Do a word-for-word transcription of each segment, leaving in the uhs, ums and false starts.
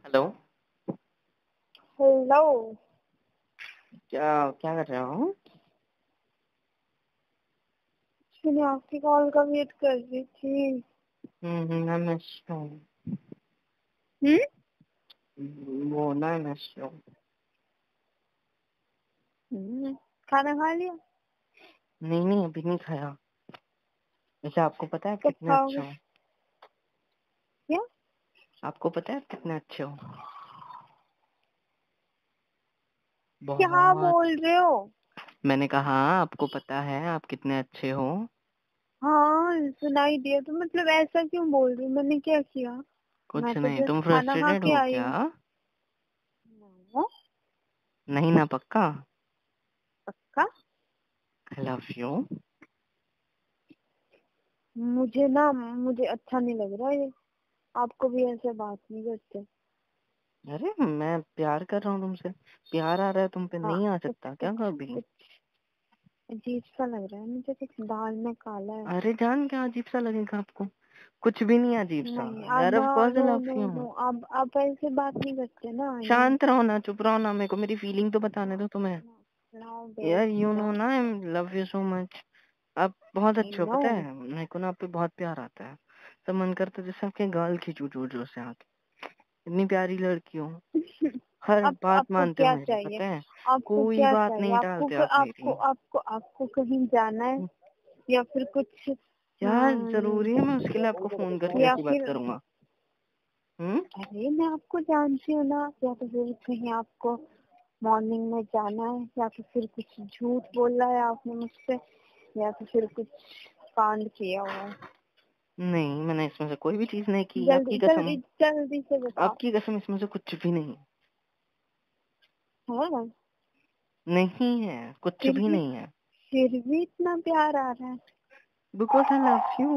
Hello. Hello. क्या क्या कर रहे हो? मैंने आपकी कॉल का वेट कर रही थी। हम्म हम्म, मैं मिस हूँ। हम्म वो ना मिस हूँ। हम्म, खाना खा लिया? नहीं नहीं, अभी नहीं खाया। वैसे आपको पता है आप कब कितने अच्छे खाओगे? हो? क्या आपको पता है आप कितने अच्छे हो? क्या बहुत। बोल रहे हो? मैंने कहा आपको पता है आप कितने अच्छे हो। हाँ, सुनाई दिया। तो मतलब ऐसा क्यों बोल रही हो? मैंने क्या किया? मैं कुछ तो नहीं, जस्ट तुम खाना खा फ्रस्ट्रेटेड के हो आई क्या? हूँ। नो, नहीं ना, पक्का? पक्का। I love you. मुझे ना मुझे अच्छा नहीं लग रहा ये। आपको भी ऐसे बात नहीं करते। अरे मैं प्यार कर रहा हूँ तुमसे। प्यार आ रहा है तुम पे, हाँ, नहीं आ कुछ सकता क्या कुछ कभी? कुछ अजीब सा लग रहा है मुझे। कुछ दाल में काला है। अरे जान, क्या अजीब सा लगेगा आपको? कुछ भी नहीं अजीब सा। नहीं, यार अब of course I know love no you. No, अब आप ऐसे बात नहीं करते ना। I know. शांत रहो ना, चुप रहो ना, मेरे को मेरी फीलिंग तो बताने दो तुम्हें। नाउ यार बेब, यू नो डोंट। ना, I love you so much. आप बहुत आई अच्छे हो, नो। पता है मेरे को ना आप पे बहुत प्यार आता है। तो मन करता है जैसे आपके गाल खींचू जोर जोर से आके। इतनी प्यारी लड़की हो। हर अब बात आपको मानते हो क्या मेरी, चाहिए? पता है। आपको कोई क्या बात चाहिए? नहीं आपको टालते क- आप आपको मेरी। आपको आपको कहीं जाना है? या फिर कुछ यार अम, जरूरी है मैं उसके लिए आपको फोन करके या ऐसी बात फिर करूंगा? हम्म। अरे, मैं आपको जानती हूँ ना। या तो फिर कहीं आपको मॉर्निंग में जाना है, या तो फिर कुछ झूठ बोला है आपने मुझसे, या तो फिर कुछ कांड किया हुआ है। नहीं, मैंने इसमें से कोई भी चीज नहीं की, जल्दी आपकी कसम। जल्दी जल्दी से बताओ। आपकी कसम, इसमें से कुछ भी नहीं। है? नहीं है, कुछ फिर भी भी नहीं है। फिर भी इतना प्यार आ रहा है। Because I love you.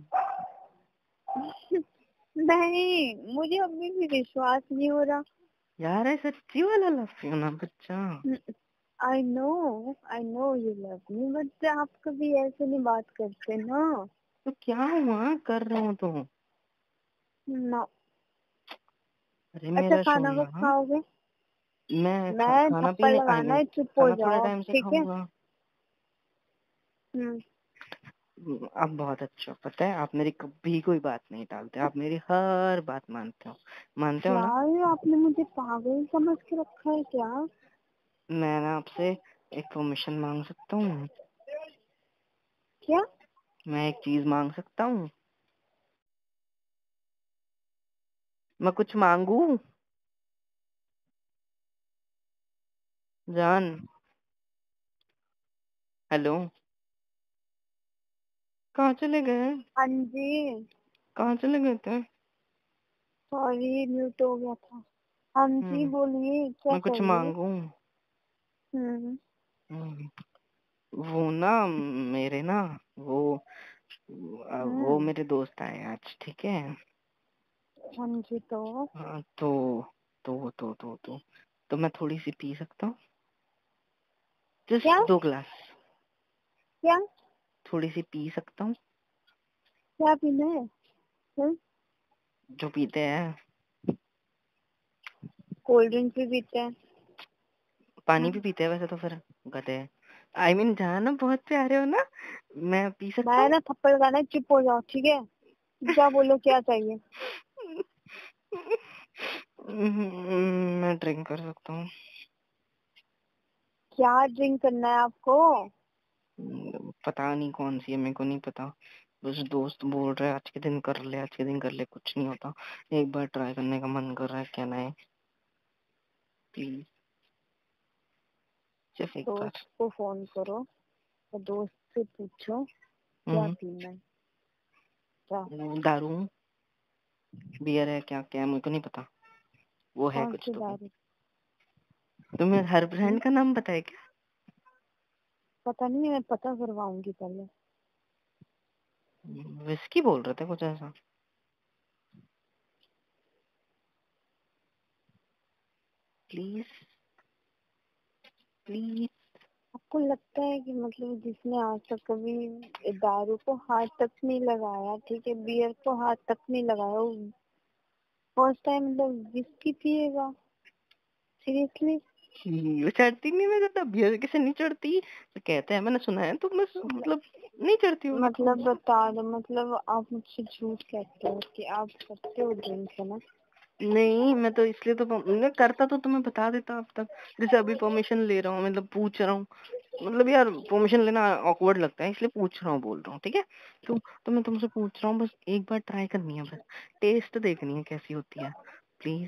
नहीं, मुझे अभी भी विश्वास नहीं हो रहा। यार है सच्ची वाला लव यू ना बच्चा। I know, I know you love me, but आप कभी ऐसे नहीं बात करते ना। तो क्या हुआ, कर रहा हूँ तो। ना। अरे अच्छा, मेरा खाना कब सोना। खाओगे? मैं खा, मैं खाना थप्पड़ पीने आई लगाना मीन है, चुप हो खाना थोड़े जाओ, टाइम से ठीक है? खाऊंगा। हम्म। आप बहुत अच्छे हो, पता है आप मेरी कभी कोई बात नहीं टालते, आप मेरी हर बात मानते हो। मानते हो ना? यार, आपने मुझे पागल समझ के रखा है क्या? मैं ना आपसे एक परमिशन मांग सकता हूँ? क्या? मैं एक चीज मांग सकता हूँ? मैं कुछ मांगू? जान। हेलो। कहाँ चले गए? हाँ जी। कहाँ चले गए थे? सॉरी, म्यूट हो गया था। हाँ जी, हम्म। बोलिए, क्या मैं कुछ चाहिए? मांगू? हम्म हम्म, वो ना, मेरे ना, वो वो हम्म मेरे दोस्त आए आज, ठीक है। हाँ जी, तो हाँ तो तो तो तो तो तो मैं थोड़ी सी पी सकता हूँ? क्या? जस्ट दो ग्लास। क्या? थोड़ी सी पी सकता हूँ? क्या पीना है? हम्म? जो पीते हैं। कोल्ड ड्रिंक भी पीते हैं? पानी भी हम्म। पीते हैं वैसे तो फिर। गधे। आई मीन जहाँ ना बहुत प्यारे हो ना। मैं पी सकता मैं हूँ? ना थप्पड़ लगाना है, चुप हो जाओ, ठीक है? क्या बोलो, क्या चाहिए? मैं ड्रिंक कर सकता हूँ? क्या ड्रिंक करना है आपको? पता नहीं कौन सी है, मेरे को नहीं पता। बस दोस्त बोल रहे आज के दिन कर ले, आज के दिन कर ले, कुछ नहीं होता। एक बार ट्राई करने का मन कर रहा है, क्या ना है। प्लीज, सिर्फ एक बार। दोस्त को फोन करो और दोस्त से पूछो क्या हम्म। पीना है। क्या? दारू, बियर है, क्या क्या है मेरे को नहीं पता। वो है कौन कुछ सी तो भी। दारू? तुम्हें हर हम्म? ब्रांड का नाम पता है क्या? पता नहीं, मैं पता करवाऊंगी पहले। विस्की बोल रहे थे कुछ ऐसा। Please, please. आपको लगता है कि मतलब जिसने आज तक कभी दारू को हाथ तक नहीं लगाया, ठीक है, बियर को हाथ तक नहीं लगाया, वो फर्स्ट टाइम मतलब विस्की पिएगा? सीरियसली? वो चढ़ती नहीं मेरे तो बियर किसे नहीं चढ़ती तो कहते हैं, मैंने सुना है, तो बस मतलब नहीं चढ़ती हो। मतलब बता दो, मतलब आप मुझसे झूठ कहते हो कि आप करते हो ड्रिंक, है ना? नहीं, मैं तो इसलिए तो मैं करता तो तुम्हें बता देता अब तक। जैसे अभी परमिशन ले रहा हूँ, मतलब पूछ रहा हूँ, मतलब यार परमिशन लेना ऑकवर्ड लगता है, इसलिए पूछ रहा हूँ, बोल रहा हूँ, ठीक है। तो तो मैं तुमसे पूछ रहा हूँ, बस एक बार ट्राई करनी है, बस टेस्ट देखनी है कैसी होती है, प्लीज।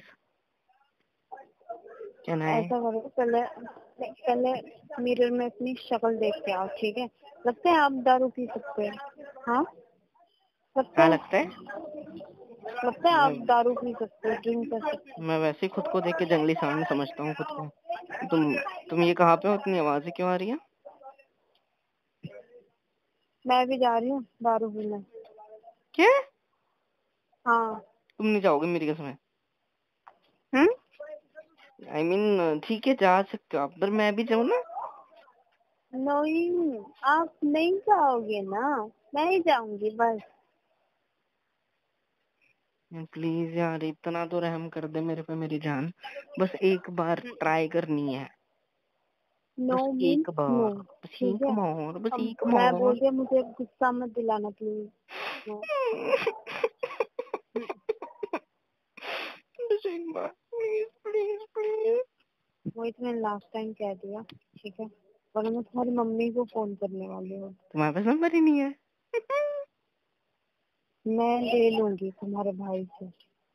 Can I? ऐसा करो, पहले पहले मिरर में अपनी शक्ल देख के आओ, ठीक है? लगता है आप दारू पी सकते हैं? हाँ, लगता क्या है? लगता है? लगता है आप मैं दारू पी सकते हो, ड्रिंक कर सकते मैं वैसे ही खुद को देख के जंगली सांड समझता हूँ खुद को। तुम तुम ये कहाँ पे हो? इतनी आवाजें क्यों आ रही है? हो? मैं भी जा रही हूँ दारू पीने। क्या? हाँ। तुम नहीं जाओगे, मेरी कसम है। हम्म। आई मीन ठीक है, जा सकते हो आप, पर मैं भी जाऊँ ना? नहीं, आप नहीं जाओगे ना, मैं ही जाऊंगी बस। प्लीज यार, इतना तो रहम कर दे मेरे पे मेरी जान, बस एक बार ट्राई करनी है, नो बस एक मीन्स नो। बार, बस ठीक एक है, बार, बस अब एक मैं बार। बोल रही हूँ, मुझे गुस्सा मत दिलाना प्लीज। नो। बस एक बार, प्लीज प्लीज प्लीज। वही तो मैंने लास्ट टाइम कह दिया, ठीक है? वरना मैं तुम्हारी मम्मी को फोन करने वाली हूँ। तुम्हारे पास नंबर ही नहीं है? मैं ले लूंगी तुम्हारे भाई से।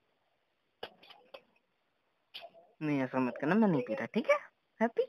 नहीं, ऐसा मत करना, मैं नहीं पी रहा, ठीक है? हैप्पी?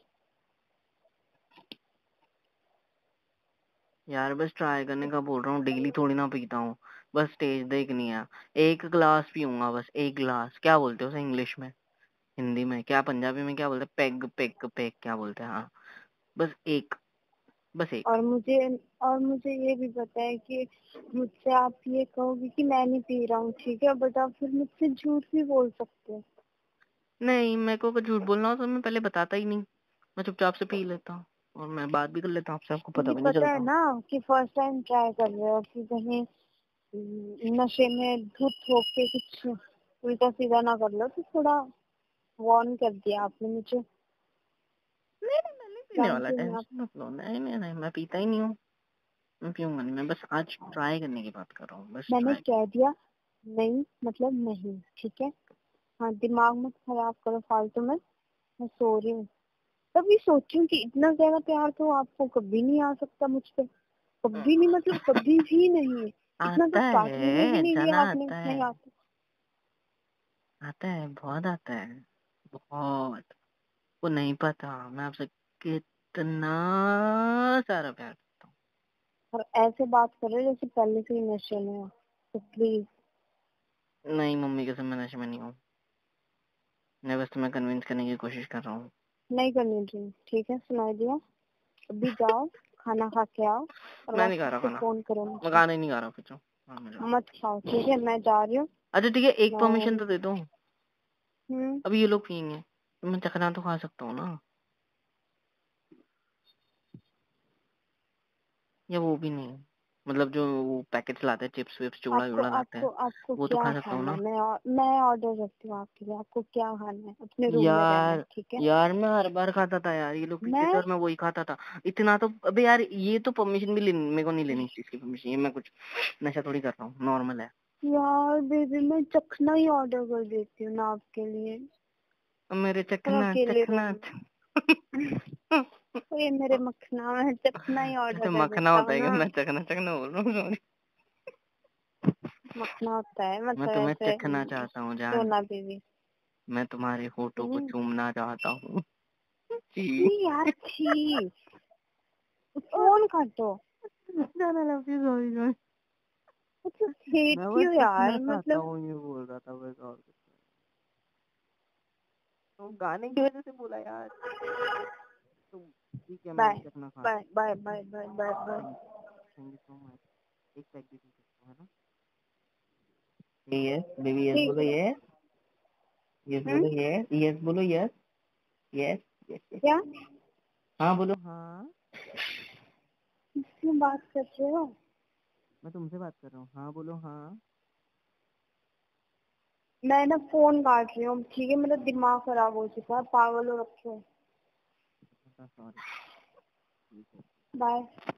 यार बस ट्राई करने का बोल रहा हूँ, डेली थोड़ी ना पीता हूँ, बस टेस्ट देखनी है। एक गिलास पीऊंगा, बस एक गिलास। क्या बोलते हो उसे इंग्लिश में? हिंदी में क्या, पंजाबी में क्या बोलते हैं? पेग पेग पेग क्या बोलते हैं? हाँ, बस एक, बस एक। और मुझे और मुझे ये भी पता है कि मुझसे आप ये कहोगे कि मैं नहीं पी रहा हूँ, ठीक है? बट आप फिर मुझसे झूठ भी बोल सकते हो। नहीं, मेरे को अगर झूठ बोलना हो तो मैं पहले बताता ही नहीं, मैं चुपचाप से पी लेता हूँ और मैं बात भी कर लेता हूँ आपसे, आपको पता क्योंकि भी नहीं पता है चलता। ना कि फर्स्ट टाइम ट्राई कर रहे हो, कि कहीं हम्म, नशे में धुत होके कुछ उल्टा सीधा ना कर लो, तो थोड़ा वार्न कर दिया आपने मुझे। नहीं नहीं, मैं नहीं पीने वाला, जानती हूँ मैं आप। टेंशन मत लो। नहीं नहीं नहीं, मैं पीता ही नहीं हूँ, मैं पीऊंगा नहीं, मैं बस आज ट्राई करने की बात कर रहा हूँ, बस मैंने ट्राई। कह दिया, नहीं मतलब नहीं, ठीक है? हाँ, दिमाग मत खराब करो फालतू में। मैं सो रही हूँ। तभी सोची हूँ कि इतना ज्यादा प्यार तो आपको कभी नहीं आ सकता मुझ पे। कभी नहीं, मतलब कभी भी नहीं। इतना तो आता स्टार्टिंग में भी है, नहीं जाना दिया आपने, आता है, नहीं आता। आता है, बहुत आता है, बहुत। वो नहीं पता मैं आपसे कितना सारा प्यार करता हूँ। और ऐसे बात कर रहे हो जैसे पहले से ही नशे में हो, तो प्लीज। नहीं मम्मी, कसम मैं नशे में नहीं हूँ, मैं बस तुम्हें कन्विंस करने की कोशिश कर रहा हूँ। नहीं करनी ड्रिंक, ठीक है? सुनाई दिया। अभी जाओ, खाना खा के आओ, और मैं नहीं खा वापस रहा से खाना, फोन करो मैं मुझे। खाना ही नहीं खा रहा, फिर जाओ। हाँ, मैं जा रहा हूँ। मत खाओ, ठीक है? मैं जा रही हूँ। अच्छा ठीक है, एक परमिशन मैं तो दे दो। हम्म अभी ये लोग पियेंगे तो मैं चखना तो खा सकता हूँ ना, या वो भी नहीं? मतलब जो वो पैकेट्स लाते हैं, चिप्स विप्स चूड़ा आपको वूड़ा लाते आपको हैं, आपको वो तो क्या खा सकता हूँ खाना है? ना? मैं मैं ऑर्डर करती हूँ आपके लिए। आपको क्या खाना है? अपने रूम में रहना है, यार, ठीक है? यार मैं हर बार खाता था यार, ये लोग पीते थे मैं और मैं वही खाता था। इतना तो अबे यार, ये तो परमिशन भी लेनी, मेरे को नहीं लेनी इस चीज की परमिशन, ये मैं कुछ नशा थोड़ी कर रहा हूँ, नॉर्मल है। यार बेबी, मैं चखना ही ऑर्डर कर देती हूँ ना आपके लिए। अब मेरे और चखना अकेले चखना रहना। ये मेरे मखना, मैं चखना ही ऑर्डर अच्छा, कर मखना देता होता हूँ है क्या? ना। मैं चखना चखना बोल रहा हूँ, सॉरी। मखना होता है, मैं मतलब तुम्हें ऐसे चखना हम्म, चाहता हूँ जान, सोना बेबी। मैं तुम्हारे होठों को हम्म चूमना चाहता हूँ। छी जी। यार, छी। फोन काटो। जाना, लव यू, सॉरी सॉरी। मतलब हेट मैं बस क्यों चखना यार, चाहता मतलब। हूँ, ये बोल रहा था बस, और कुछ नहीं। तो गाने की वजह से बोला यार। तो ठीक है, मैं बाय भी चखना खा बाय सकता bye bye bye bye bye. हूँ। Thank you so much. एक पैक भी पी सकता हूँ, है ना? ये यस बेबी, यस ठीक बोलो, है। ये यस हम्म बोलो, ये यस बोलो, यस यस यस यस। क्या? हाँ बोलो, हाँ। किससे बात कर रहे हो? मैं तुमसे बात कर रहा हूँ, हाँ बोलो, हाँ। मैं ना फोन काट रही हूँ, ठीक है? मेरा दिमाग खराब हो चुका है, पागल हो रखे हो। सॉरी। बाय।